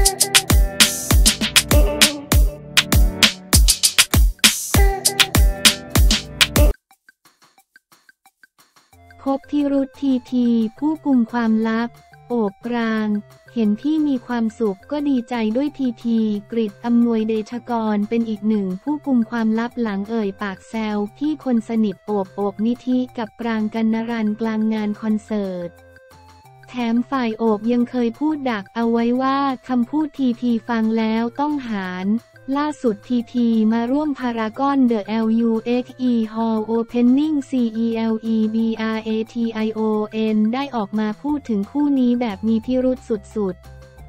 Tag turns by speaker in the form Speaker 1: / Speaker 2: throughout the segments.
Speaker 1: พบพิรุธทีผู้กุมความลับโอบปรางเห็นพี่มีความสุขก็ดีใจด้วยทีกฤษอำนวยเดชกรเป็นอีกหนึ่งผู้กุมความลับหลังเอ่ยปากแซวพี่คนสนิทโอบนิธิกับปรางกัณรันกลางงานคอนเสิร์ตแถมฝ่ายโอบยังเคยพูดดักเอาไว้ว่าคำพูดทีฟังแล้วต้องหารล่าสุดทีมาร่วมพารากอนเดอะ LUXE Hall Opening CELEBRATION ได้ออกมาพูดถึงคู่นี้แบบมีพิรุธสุด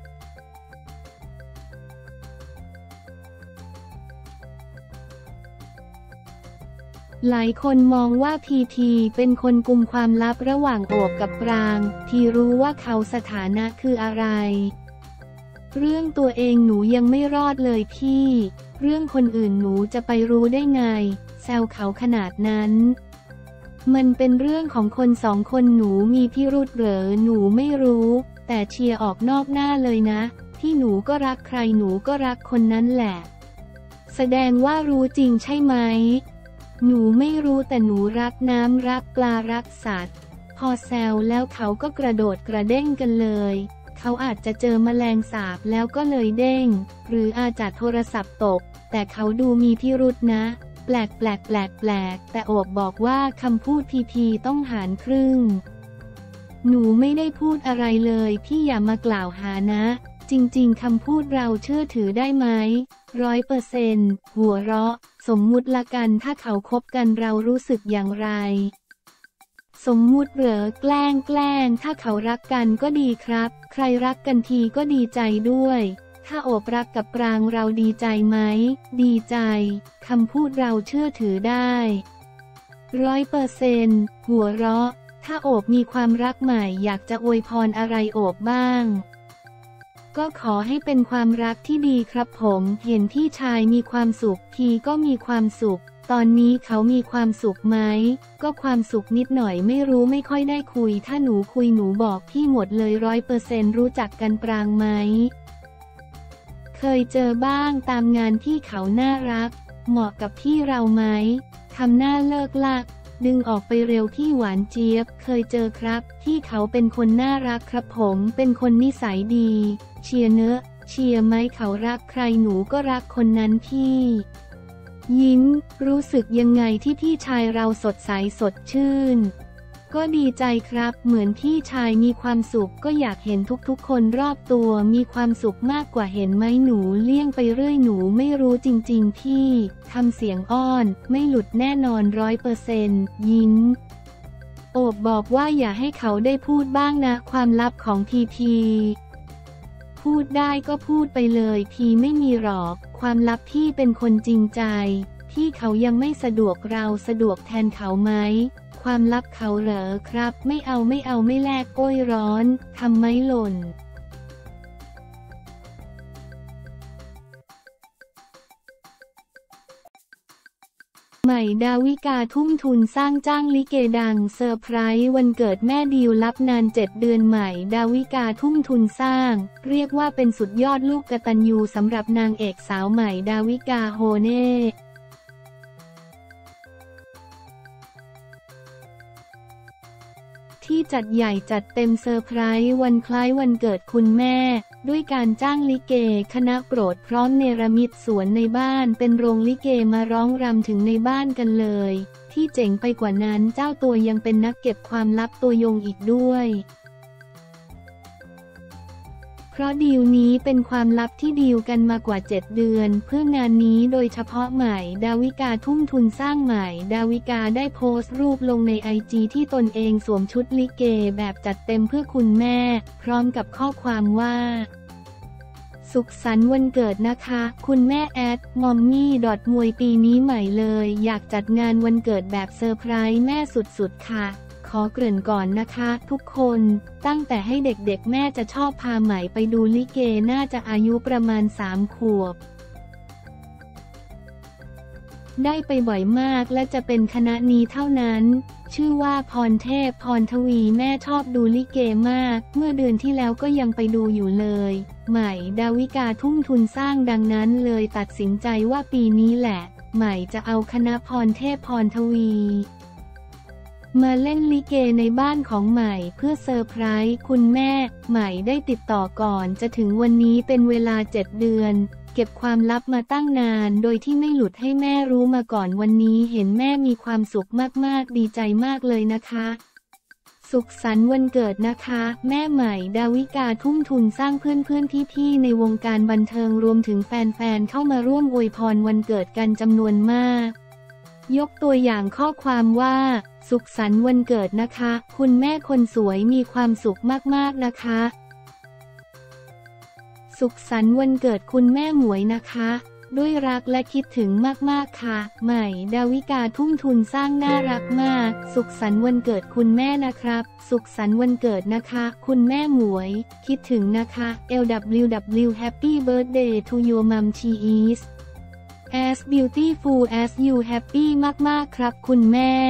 Speaker 1: หลายคนมองว่าทีเป็นคนกุมความลับระหว่างโอบกับปรางทีรู้ว่าเขาสถานะคืออะไรเรื่องตัวเองหนูยังไม่รอดเลยพี่เรื่องคนอื่นหนูจะไปรู้ได้ไงแซวเขาขนาดนั้นมันเป็นเรื่องของคนสองคนหนูมีพิรุธเหรอหนูไม่รู้แต่เชียร์ออกนอกหน้าเลยนะที่หนูก็รักใครหนูก็รักคนนั้นแหละแสดงว่ารู้จริงใช่ไหมหนูไม่รู้แต่หนูรักน้ำรักปลารักสัตว์พอแซวแล้วเขาก็กระโดดกระเด้งกันเลยเขาอาจจะเจอแมลงสาบแล้วก็เลยเด้งหรืออาจจะโทรศัพท์ตกแต่เขาดูมีพิรุธนะแปลกแต่โอบบอกว่าคำพูดทีต้องหารครึ่งหนูไม่ได้พูดอะไรเลยพี่อย่ามากล่าวหานะจริงๆคำพูดเราเชื่อถือได้ไหม100%หัวเราะสมมุติละกันถ้าเขาคบกันเรารู้สึกอย่างไรสมมุติเหรอแกล้งถ้าเขารักกันก็ดีครับใครรักกันทีก็ดีใจด้วยถ้าโอบรักกับปรางเราดีใจไหมดีใจคำพูดเราเชื่อถือได้100%หัวเราะถ้าโอบมีความรักใหม่อยากจะอวยพรอะไรโอบบ้างก็ขอให้เป็นความรักที่ดีครับผมเห็นพี่ชายมีความสุขทีก็มีความสุขตอนนี้เขามีความสุขไหมก็ความสุขนิดหน่อยไม่รู้ไม่ค่อยได้คุยถ้าหนูคุยหนูบอกพี่หมดเลย100%รู้จักกันปรางไหมเคยเจอบ้างตามงานที่เขาน่ารักเหมาะกับพี่เราไหมทำหน้าเลิกลักดึงออกไปเร็วพี่หวานเจี๊ยบเคยเจอครับที่เขาเป็นคนน่ารักครับผมเป็นคนนิสัยดีเชียร์เนอะเชียร์ไหมเขารักใครหนูก็รักคนนั้นพี่ยิ้มรู้สึกยังไงที่พี่ชายเราสดใสสดชื่นก็ดีใจครับเหมือนพี่ชายมีความสุขก็อยากเห็นทุกๆคนรอบตัวมีความสุขมากกว่าเห็นไหมหนูเลี่ยงไปเรื่อยหนูไม่รู้จริงๆพี่ทำเสียงอ้อนไม่หลุดแน่นอน100%ยิ้มโอบบอกว่าอย่าให้เขาได้พูดบ้างนะความลับของทีพูดได้ก็พูดไปเลยทีไม่มีหรอกความลับที่เป็นคนจริงใจที่เขายังไม่สะดวกเราสะดวกแทนเขาไหมความลับเขาเหรอครับไม่เอาไม่แลกโก้ยร้อนทำไมหล่นใหม่ดาวิกาทุ่มทุนสร้างจ้างลิเกดังเซอร์ไพรส์วันเกิดแม่ดิวรับนาน7 เดือนใหม่ดาวิกาทุ่มทุนสร้างเรียกว่าเป็นสุดยอดลูกกตัญญูสำหรับนางเอกสาวใหม่ดาวิกาโฮเน่ที่จัดใหญ่จัดเต็มเซอร์ไพรส์วันคล้ายวันเกิดคุณแม่ด้วยการจ้างลิเกคณะโปรดพร้อมเนรมิตสวนในบ้านเป็นโรงลิเกมาร้องรำถึงในบ้านกันเลยที่เจ๋งไปกว่านั้นเจ้าตัวยังเป็นนักเก็บความลับตัวยงอีกด้วยเพราะดีลนี้เป็นความลับที่ดีลกันมากว่า7 เดือนเพื่องานนี้โดยเฉพาะใหม่ดาวิกาทุ่มทุนสร้างใหม่ดาวิกาได้โพสต์รูปลงในIGที่ตนเองสวมชุดลิเกแบบจัดเต็มเพื่อคุณแม่พร้อมกับข้อความว่าสุขสันต์วันเกิดนะคะคุณแม่มอมมี่มวยปีนี้ใหม่เลยอยากจัดงานวันเกิดแบบเซอร์ไพรส์แม่สุดๆค่ะขอเกริ่นก่อนนะคะทุกคนตั้งแต่ให้เด็กๆแม่จะชอบพาใหม่ไปดูลิเกน่าจะอายุประมาณ3 ขวบได้ไปบ่อยมากและจะเป็นคณะนี้เท่านั้นชื่อว่าพรเทพพรทวีแม่ชอบดูลิเกมากเมื่อเดือนที่แล้วก็ยังไปดูอยู่เลยใหม่ดาวิกาทุ่มทุนสร้างดังนั้นเลยตัดสินใจว่าปีนี้แหละใหม่จะเอาคณะพรเทพพรทวีมาเล่นลิเกในบ้านของใหม่เพื่อเซอร์ไพรส์คุณแม่ใหม่ได้ติดต่อก่อนจะถึงวันนี้เป็นเวลา7 เดือนเก็บความลับมาตั้งนานโดยที่ไม่หลุดให้แม่รู้มาก่อนวันนี้เห็นแม่มีความสุขมากๆดีใจมากเลยนะคะสุขสันต์วันเกิดนะคะแม่ใหม่ดาวิกาทุ่มทุนสร้างเพื่อนพี่ๆในวงการบันเทิงรวมถึงแฟนๆเข้ามาร่วมอวยพรวันเกิดกันจำนวนมากยกตัวอย่างข้อความว่าสุขสันต์วันเกิดนะคะคุณแม่คนสวยมีความสุขมากๆนะคะสุขสันต์วันเกิดคุณแม่หมวยนะคะด้วยรักและคิดถึงมากๆค่ะใหม่ดาวิกาทุ่มทุนสร้างน่ารักมากสุขสันต์วันเกิดคุณแม่นะครับสุขสันต์วันเกิดนะคะคุณแม่หมวยคิดถึงนะคะ LWW Happy Birthday to your mom she is as beautiful as you happy มากๆครับคุณแม่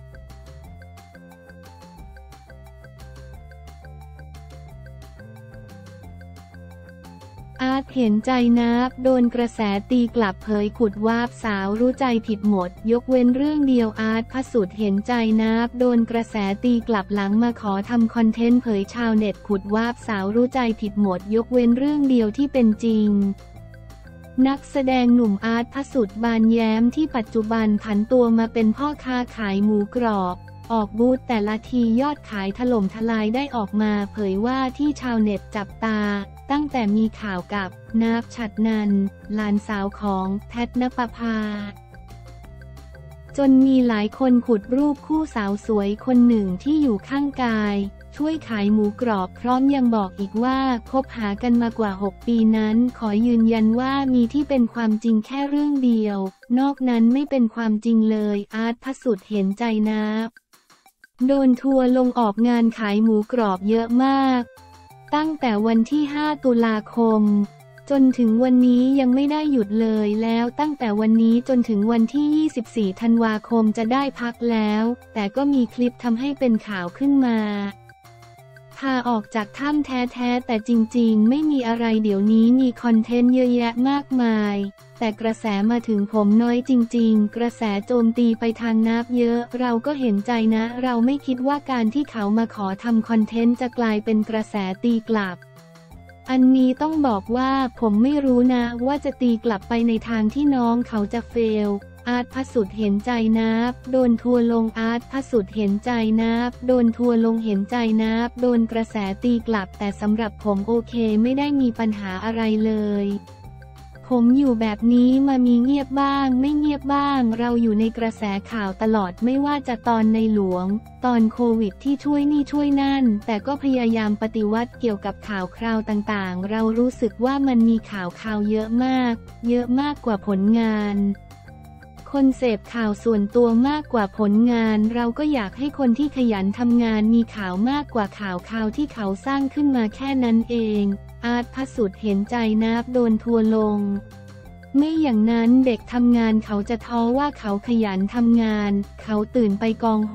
Speaker 1: อาร์ตเห็นใจนับโดนกระแสตีกลับเผยขุดวาบสาวรู้ใจผิดหมดยกเว้นเรื่องเดียวอาร์ตพระสุดเห็นใจนับโดนกระแสตีกลับหลังมาขอทำคอนเทนต์เผยชาวเน็ตขุดวาบสาวรู้ใจผิดหมดยกเว้นเรื่องเดียวที่เป็นจริงนักแสดงหนุ่มอาร์ตพระสุดบานแย้มที่ปัจจุบันผันตัวมาเป็นพ่อค้าขายหมูกรอบออกบูธแต่ละทียอดขายถล่มทลายได้ออกมาเผยว่าที่ชาวเน็ตจับตาตั้งแต่มีข่าวกับนับฉัตรนันท์หลานสาวของแพทณปภาจนมีหลายคนขุดรูปคู่สาวสวยคนหนึ่งที่อยู่ข้างกายช่วยขายหมูกรอบพร้อมยังบอกอีกว่าคบหากันมากว่า6 ปีนั้นขอยืนยันว่ามีที่เป็นความจริงแค่เรื่องเดียวนอกนั้นไม่เป็นความจริงเลยอาร์ตพระสุดเห็นใจนับโดนทัวร์ลงออกงานขายหมูกรอบเยอะมากตั้งแต่วันที่5 ตุลาคมจนถึงวันนี้ยังไม่ได้หยุดเลยแล้วตั้งแต่วันนี้จนถึงวันที่24 ธันวาคมจะได้พักแล้วแต่ก็มีคลิปทำให้เป็นข่าวขึ้นมาพาออกจากถ้ำแท้ๆแต่จริงๆไม่มีอะไรเดี๋ยวนี้มีคอนเทนต์เยอะแยะมากมายแต่กระแสมาถึงผมน้อยจริงๆกระแสโจมตีไปทางนับเยอะเราก็เห็นใจนะเราไม่คิดว่าการที่เขามาขอทำคอนเทนต์จะกลายเป็นกระแสตีกลับอันนี้ต้องบอกว่าผมไม่รู้นะว่าจะตีกลับไปในทางที่น้องเขาจะเฟลอาร์ตพระสุดเห็นใจนับโดนทัวร์ลงอาร์ตพระสุดเห็นใจนับโดนทัวร์ลงเห็นใจนับโดนกระแสตีกลับแต่สำหรับผมโอเคไม่ได้มีปัญหาอะไรเลยผมอยู่แบบนี้มามีเงียบบ้างไม่เงียบบ้างเราอยู่ในกระแสข่าวตลอดไม่ว่าจะตอนในหลวงตอนโควิดที่ช่วยนี่ช่วยนั่นแต่ก็พยายามปฏิวัติเกี่ยวกับข่าวคราวต่างๆเรารู้สึกว่ามันมีข่าวเยอะมากกว่าผลงานคนเสพข่าวส่วนตัวมากกว่าผลงานเราก็อยากให้คนที่ขยันทำงานมีข่าวมากกว่าข่าวที่เขาสร้างขึ้นมาแค่นั้นเองอาร์ตพระสุดเห็นใจนับโดนทัวร์ลงไม่อย่างนั้นเด็กทำงานเขาจะท้อว่าเขาขยันทำงานเขาตื่นไปกอง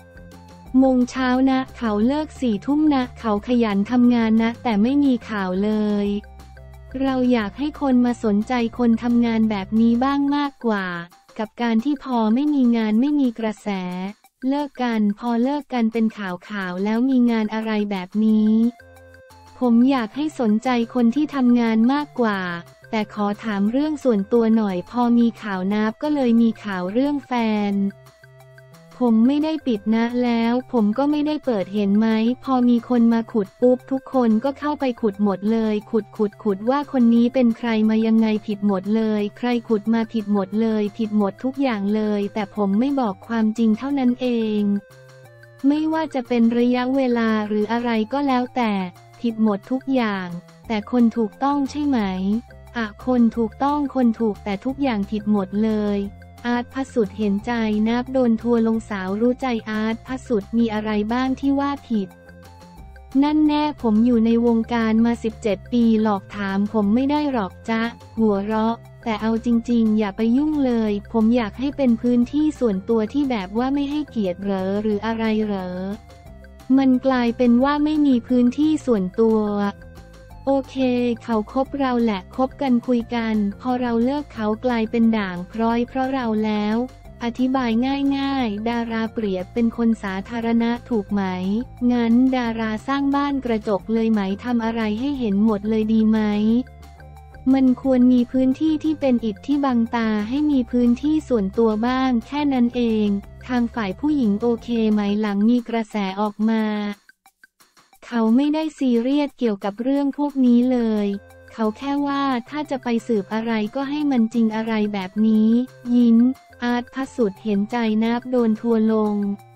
Speaker 1: 6 โมงเช้านะเขาเลิก4 ทุ่มนะเขาขยันทำงานนะแต่ไม่มีข่าวเลยเราอยากให้คนมาสนใจคนทำงานแบบนี้บ้างมากกว่ากับการที่พอไม่มีงานไม่มีกระแสเลิกกันพอเลิกกันเป็นข่าวแล้วมีงานอะไรแบบนี้ผมอยากให้สนใจคนที่ทำงานมากกว่าแต่ขอถามเรื่องส่วนตัวหน่อยพอมีข่าวนับก็เลยมีข่าวเรื่องแฟนผมไม่ได้ปิดนะแล้วผมก็ไม่ได้เปิดเห็นไหมพอมีคนมาขุดปุ๊บทุกคนก็เข้าไปขุดหมดเลยขุดว่าคนนี้เป็นใครมายังไงผิดหมดเลยใครขุดมาผิดหมดเลยผิดหมดทุกอย่างเลยแต่ผมไม่บอกความจริงเท่านั้นเองไม่ว่าจะเป็นระยะเวลาหรืออะไรก็แล้วแต่ผิดหมดทุกอย่างแต่คนถูกต้องใช่ไหมคนถูกต้องคนถูกแต่ทุกอย่างผิดหมดเลยอาร์ตพระสุดเห็นใจนับโดนทัวร์ลงสาวรู้ใจอาร์ตพระสุดมีอะไรบ้างที่ว่าผิดนั่นแน่ผมอยู่ในวงการมา17 ปีหลอกถามผมไม่ได้หรอกจ๊ะหัวเราะแต่เอาจริงๆอย่าไปยุ่งเลยผมอยากให้เป็นพื้นที่ส่วนตัวที่แบบว่าไม่ให้เกียรติหรืออะไรมันกลายเป็นว่าไม่มีพื้นที่ส่วนตัวโอเคเขาคบเราแหละคบกันคุยกันพอเราเลิกเขากลายเป็นด่างพร้อยเพราะเราแล้วอธิบายง่ายๆดาราเปรียบเป็นคนสาธารณะถูกไหมงั้นดาราสร้างบ้านกระจกเลยไหมทำอะไรให้เห็นหมดเลยดีไหมมันควรมีพื้นที่ที่เป็นอิฐที่บังตาให้มีพื้นที่ส่วนตัวบ้างแค่นั้นเองทางฝ่ายผู้หญิงโอเคไหมหลังมีกระแสออกมาเขาไม่ได้ซีเรียสเกี่ยวกับเรื่องพวกนี้เลยเขาแค่ว่าถ้าจะไปสืบอะไรก็ให้มันจริงอะไรแบบนี้ยิ้มอาร์ตพระสุดเห็นใจนับโดนทัวร์ลง